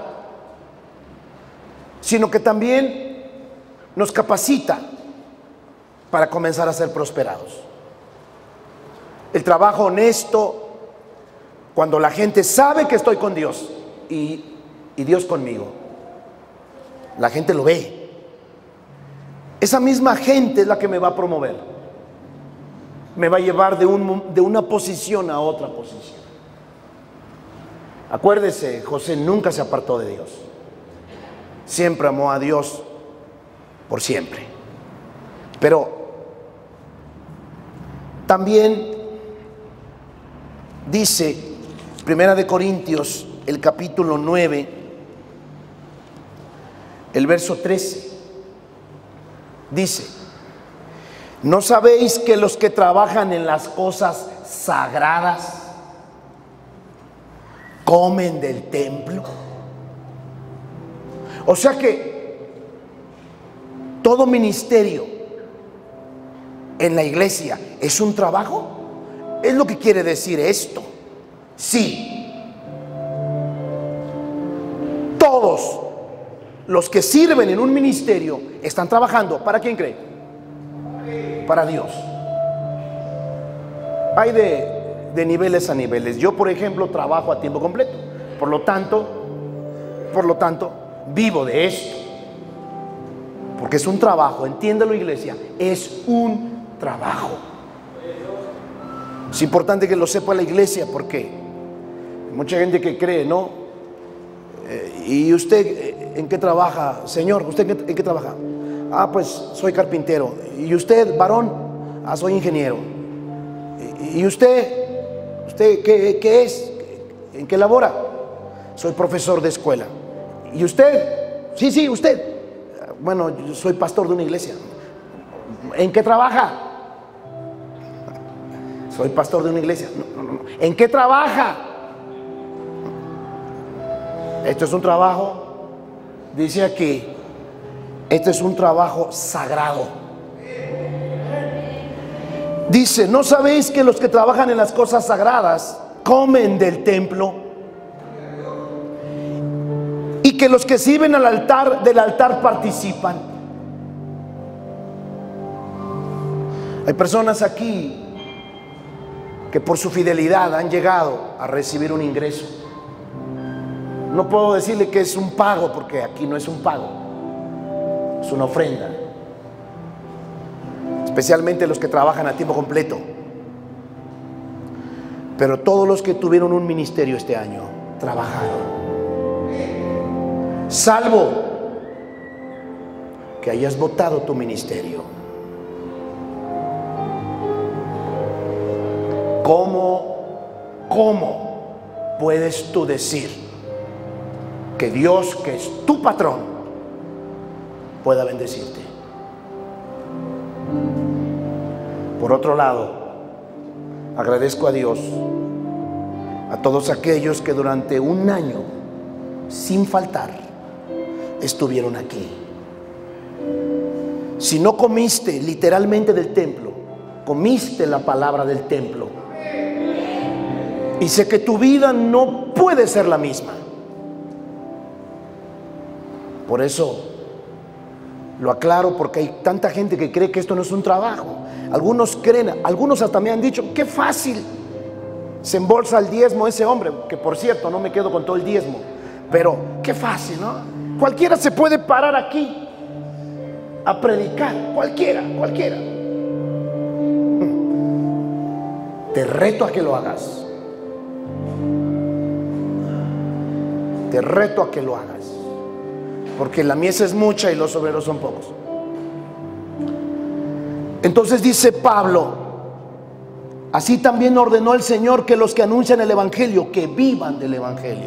sino que también nos capacita para comenzar a ser prosperados. El trabajo honesto, cuando la gente sabe que estoy con Dios y, y Dios conmigo, la gente lo ve. Esa misma gente es la que me va a promover, me va a llevar de, un, de una posición a otra posición. Acuérdese, José nunca se apartó de Dios, siempre amó a Dios por siempre. Pero también dice Primera de Corintios, el capítulo nueve, el verso trece, dice: ¿no sabéis que los que trabajan en las cosas sagradas comen del templo? O sea que todo ministerio en la iglesia es un trabajo. Es lo que quiere decir esto. Sí, todos los que sirven en un ministerio están trabajando. ¿Para quién cree? Para Dios. Hay de, de niveles a niveles. Yo, por ejemplo, trabajo a tiempo completo. Por lo tanto, por lo tanto, vivo de esto. Porque es un trabajo. Entiéndelo, iglesia. Es un trabajo. Es importante que lo sepa la iglesia, porque hay mucha gente que cree, ¿no? Eh, ¿Y usted eh, en qué trabaja, señor? ¿Usted en qué, en qué trabaja? Ah, pues soy carpintero. ¿Y usted, varón? Ah, soy ingeniero. ¿Y, y usted? ¿Usted qué, qué es? ¿En qué labora? Soy profesor de escuela. ¿Y usted? Sí, sí, usted. Bueno, yo soy pastor de una iglesia. ¿En qué trabaja? Soy pastor de una iglesia. No, no, no. ¿En qué trabaja? Esto es un trabajo, dice aquí, esto es un trabajo sagrado. Dice: ¿no sabéis que los que trabajan en las cosas sagradas comen del templo? Y que los que sirven al altar, del altar participan. Hay personas aquí que por su fidelidad han llegado a recibir un ingreso. No puedo decirle que es un pago, porque aquí no es un pago, es una ofrenda. Especialmente los que trabajan a tiempo completo. Pero todos los que tuvieron un ministerio este año trabajaron. Salvo que hayas votado tu ministerio. ¿Cómo, cómo puedes tú decir que Dios, que es tu patrón, pueda bendecirte? Por otro lado, agradezco a Dios, a todos aquellos que durante un año, sin faltar, estuvieron aquí. Si no comiste literalmente del templo, comiste la palabra del templo. Y sé que tu vida no puede ser la misma. Por eso lo aclaro, porque hay tanta gente que cree que esto no es un trabajo. Algunos creen, algunos hasta me han dicho: qué fácil se embolsa el diezmo ese hombre, que por cierto no me quedo con todo el diezmo, pero qué fácil, ¿no? Cualquiera se puede parar aquí a predicar, cualquiera, cualquiera. Te reto a que lo hagas. Te reto a que lo hagas, porque la mies es mucha y los obreros son pocos. Entonces dice Pablo: así también ordenó el Señor que los que anuncian el evangelio, que vivan del evangelio.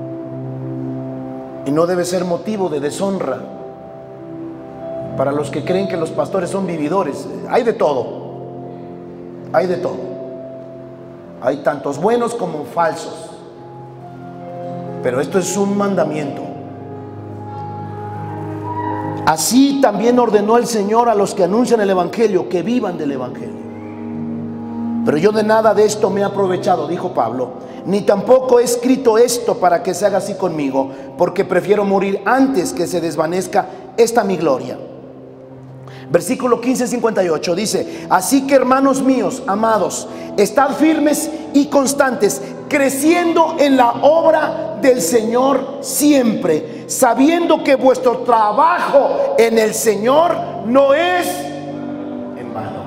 Y no debe ser motivo de deshonra para los que creen que los pastores son vividores. Hay de todo, hay de todo. Hay tantos buenos como falsos. Pero esto es un mandamiento. Así también ordenó el Señor a los que anuncian el Evangelio, que vivan del Evangelio. Pero yo de nada de esto me he aprovechado, dijo Pablo, ni tampoco he escrito esto para que se haga así conmigo, porque prefiero morir antes que se desvanezca esta mi gloria. Versículo quince, cincuenta y ocho dice: así que, hermanos míos, amados, estad firmes y constantes, creciendo en la obra del Señor siempre, sabiendo que vuestro trabajo en el Señor no es en vano.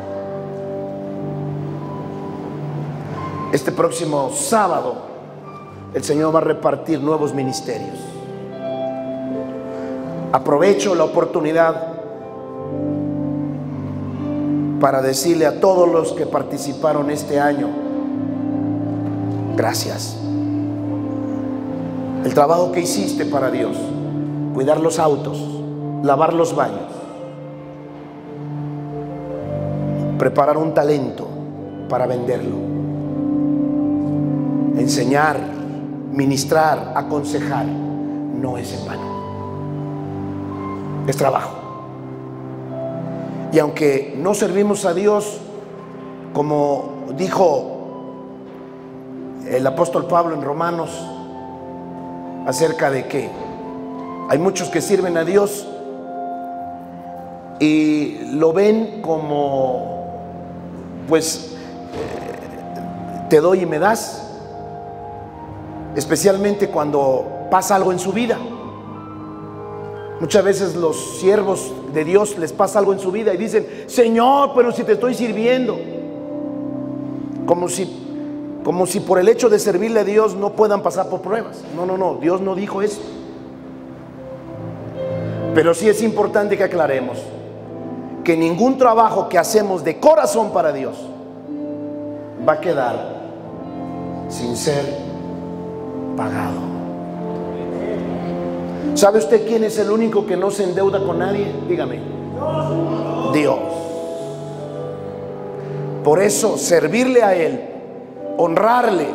Este próximo sábado el Señor va a repartir nuevos ministerios. Aprovecho la oportunidad para decirle a todos los que participaron este año: gracias. El trabajo que hiciste para Dios, cuidar los autos, lavar los baños, preparar un talento para venderlo, enseñar, ministrar, aconsejar, no es en vano. Es trabajo. Y aunque no servimos a Dios, como dijo el apóstol Pablo en Romanos, acerca de que hay muchos que sirven a Dios y lo ven como, pues, eh, te doy y me das, especialmente cuando pasa algo en su vida. Muchas veces los siervos de Dios les pasa algo en su vida y dicen: Señor, pero si te estoy sirviendo. Como si, como si por el hecho de servirle a Dios no puedan pasar por pruebas. No, no, no, Dios no dijo eso. Pero sí es importante que aclaremos que ningún trabajo que hacemos de corazón para Dios va a quedar sin ser pagado. ¿Sabe usted quién es el único que no se endeuda con nadie? Dígame. Dios. Por eso servirle a Él, honrarle,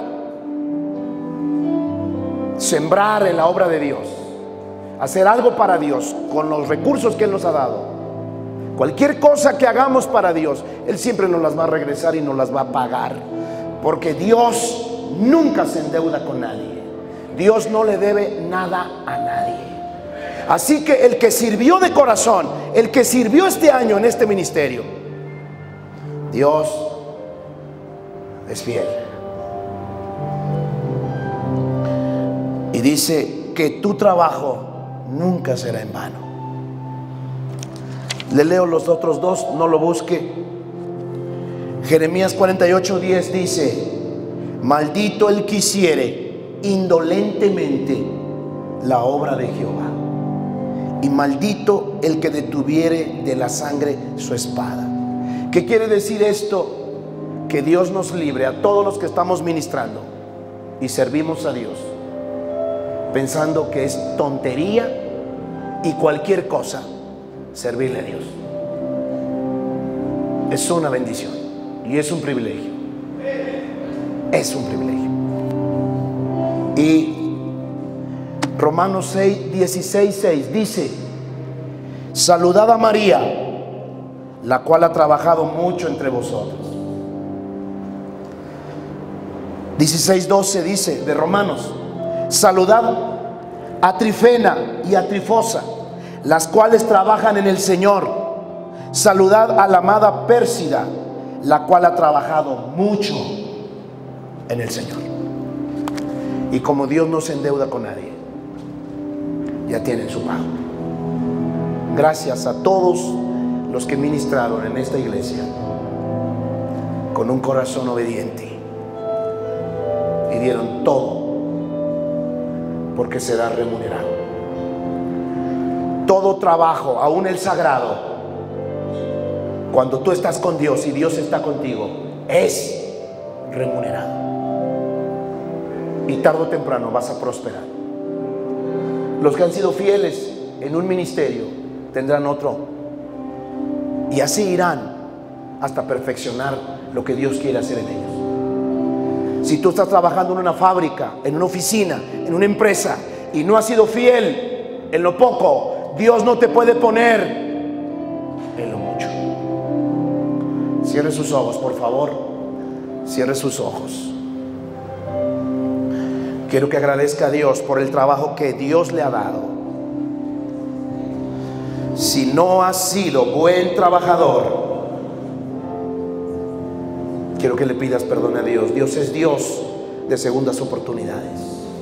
sembrar en la obra de Dios, hacer algo para Dios con los recursos que Él nos ha dado, cualquier cosa que hagamos para Dios, Él siempre nos las va a regresar y nos las va a pagar, porque Dios nunca se endeuda con nadie. Dios no le debe nada a nadie. Así que el que sirvió de corazón, el que sirvió este año en este ministerio, Dios es fiel. Y dice que tu trabajo nunca será en vano. Le leo los otros dos, no lo busque. Jeremías cuarenta y ocho, diez dice: maldito el que hiciere indolentemente la obra de Jehová, y maldito el que detuviere de la sangre su espada. ¿Qué quiere decir esto? Que Dios nos libre a todos los que estamos ministrando y servimos a Dios pensando que es tontería y cualquier cosa servirle a Dios. Es una bendición y es un privilegio. Es un privilegio. Y Romanos seis, dieciséis, seis dice: saludad a María, la cual ha trabajado mucho entre vosotros. dieciséis, doce dice de Romanos: saludad a Trifena y a Trifosa, las cuales trabajan en el Señor. Saludad a la amada Pérsida, la cual ha trabajado mucho en el Señor. Y como Dios no se endeuda con nadie, ya tienen su pago. Gracias a todos los que ministraron en esta iglesia con un corazón obediente y dieron todo, porque será remunerado. Todo trabajo, aún el sagrado, cuando tú estás con Dios y Dios está contigo, es remunerado. Y tarde o temprano vas a prosperar. Los que han sido fieles en un ministerio tendrán otro, y así irán hasta perfeccionar lo que Dios quiere hacer en ellos. Si tú estás trabajando en una fábrica, en una oficina, en una empresa, y no has sido fiel en lo poco, Dios no te puede poner en lo mucho. Cierre sus ojos, por favor. Cierre sus ojos. Quiero que agradezca a Dios por el trabajo que Dios le ha dado. Si no has sido buen trabajador, quiero que le pidas perdón a Dios. Dios es Dios de segundas oportunidades.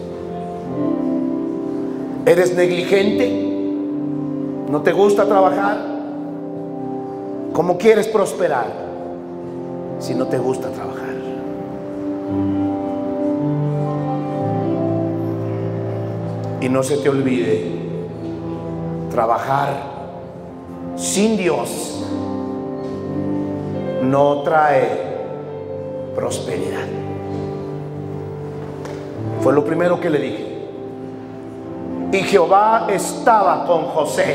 ¿Eres negligente? ¿No te gusta trabajar? ¿Cómo quieres prosperar si no te gusta trabajar? Y no se te olvide, trabajar sin Dios no trae prosperidad. Fue lo primero que le dije. Y Jehová estaba con José,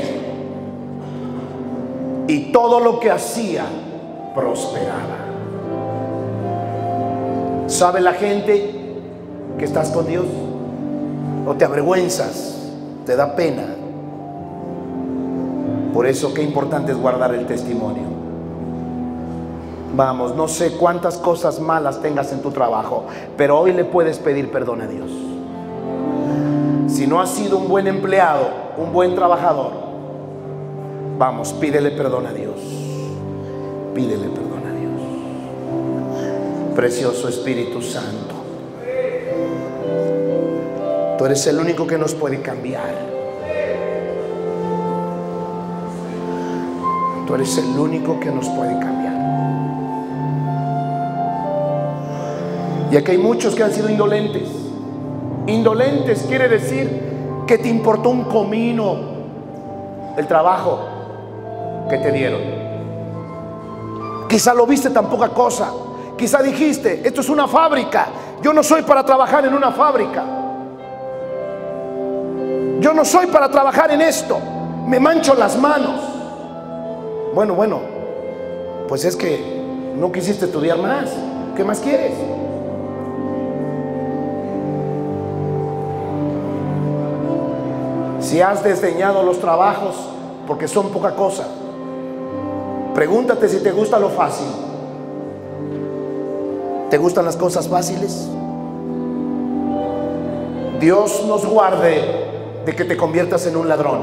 y todo lo que hacía prosperaba. ¿Sabe la gente que estás con Dios? ¿O te avergüenzas? ¿Te da pena? Por eso qué importante es guardar el testimonio. Vamos, no sé cuántas cosas malas tengas en tu trabajo, pero hoy le puedes pedir perdón a Dios. Si no has sido un buen empleado, un buen trabajador, vamos, pídele perdón a Dios. Pídele perdón a Dios. Precioso Espíritu Santo, tú eres el único que nos puede cambiar. Tú eres el único que nos puede cambiar. Y aquí hay muchos que han sido indolentes. Indolentes quiere decir que te importó un comino el trabajo que te dieron. Quizá lo viste tan poca cosa. Quizá dijiste, esto es una fábrica, yo no soy para trabajar en una fábrica. Yo no soy para trabajar en esto, me mancho las manos. Bueno, bueno, pues es que no quisiste estudiar más. ¿Qué más quieres? Si has desdeñado los trabajos porque son poca cosa, pregúntate si te gusta lo fácil. ¿Te gustan las cosas fáciles? Dios nos guarde de que te conviertas en un ladrón.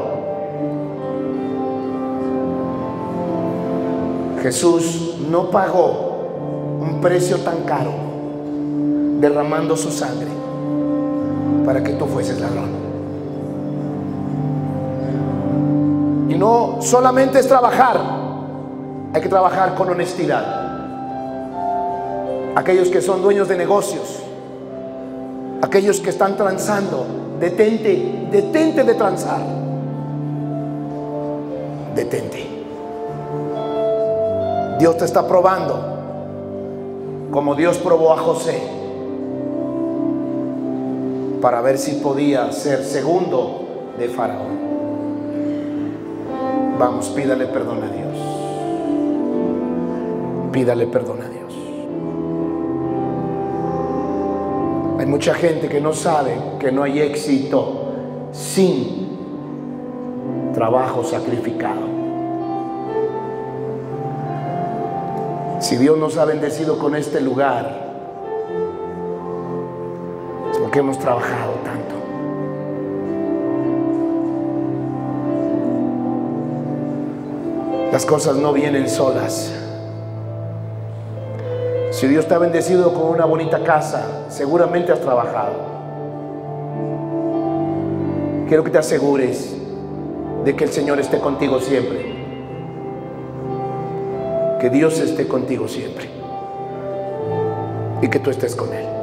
Jesús no pagó un precio tan caro derramando su sangre para que tú fueses ladrón. Y no solamente es trabajar, hay que trabajar con honestidad. Aquellos que son dueños de negocios, aquellos que están transando, detente, detente de transar. Detente. Dios te está probando como Dios probó a José para ver si podía ser segundo de Faraón. Vamos, pídale perdón a Dios. Pídale perdón a Dios. Hay mucha gente que no sabe que no hay éxito sin trabajo sacrificado. Si Dios nos ha bendecido con este lugar, es porque hemos trabajado tanto. Las cosas no vienen solas. Si Dios te ha bendecido con una bonita casa, seguramente has trabajado. Quiero que te asegures de que el Señor esté contigo siempre. Que Dios esté contigo siempre. Y que tú estés con Él.